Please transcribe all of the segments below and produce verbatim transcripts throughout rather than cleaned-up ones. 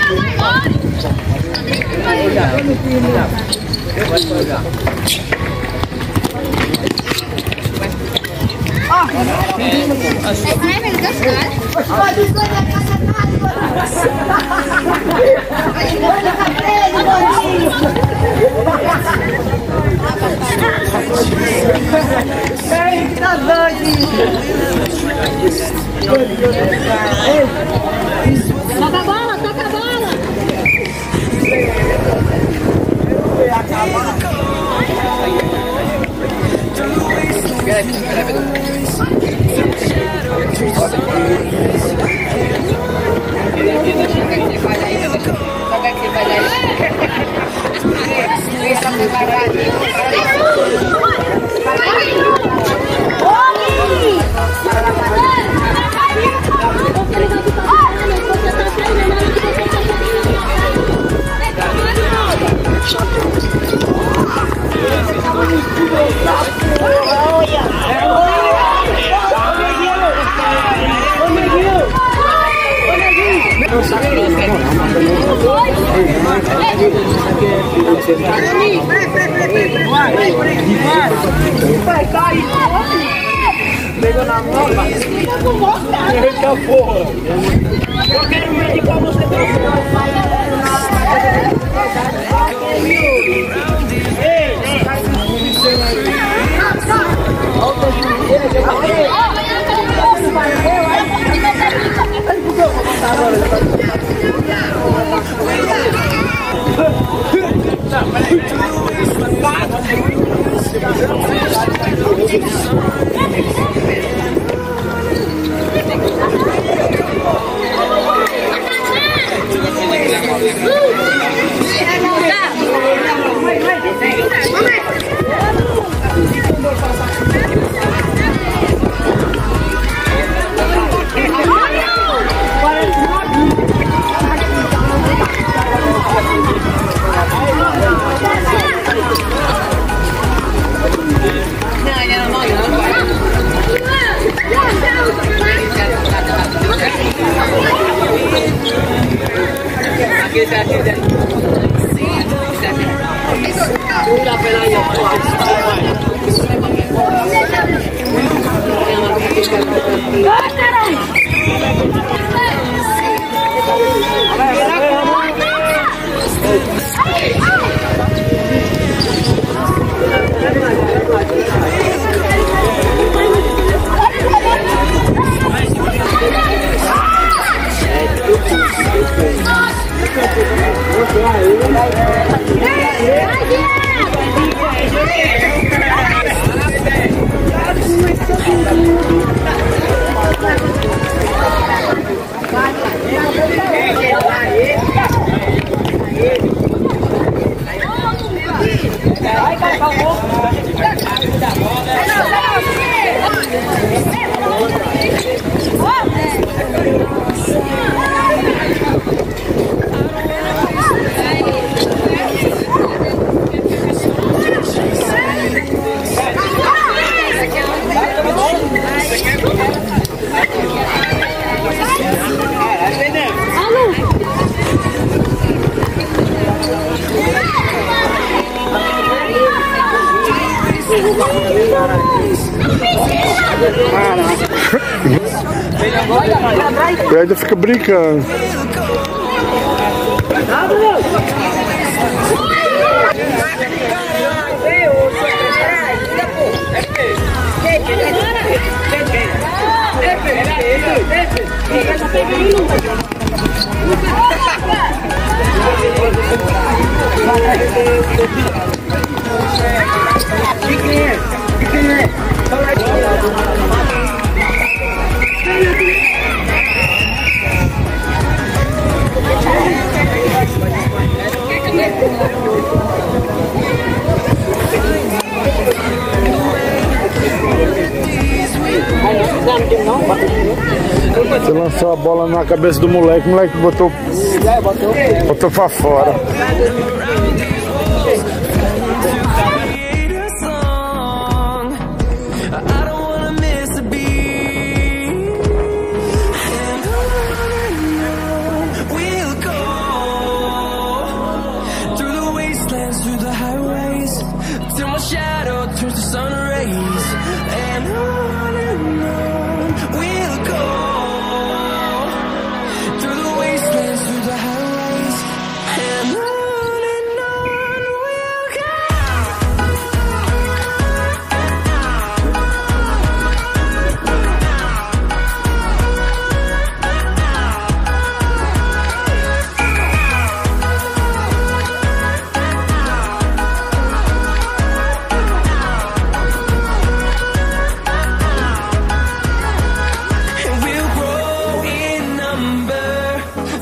Toca a bola, toca a bola! Pegou na mão, pai. Eita porra. Eu quero medir pra você E ainda fica brincando. Você lançou a bola na cabeça do moleque, o moleque botou, botou pra fora. We'll go.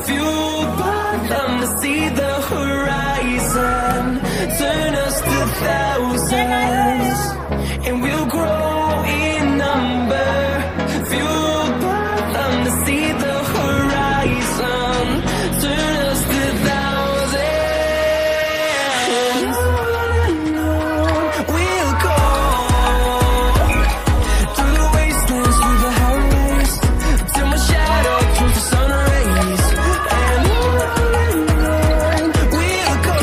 fueled by them to see the horizon, turn us to thousands, and we'll grow in number. Fueled by them to see the horizon, turn us to thousands. And on we'll go, through the wastelands, through the highways, till my shadow turns to sun rays. And on we'll go,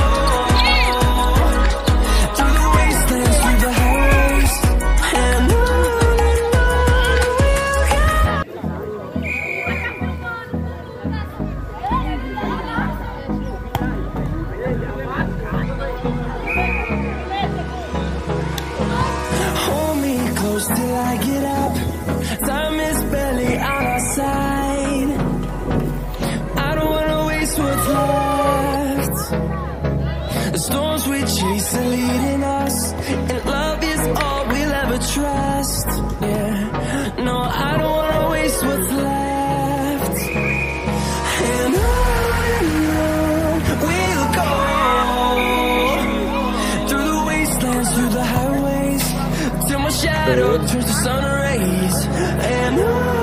through the wastelands, through the highways, and on and on we'll go. Hold me close till I get up. Time is barely on our side. I don't wanna waste what's left. The storms we chase are leading us, and love is all we'll ever trust. Yeah, no, I don't wanna waste what's left. And on and on we'll go, through the wastelands, through the highways, till my shadow turns to sun rays. And on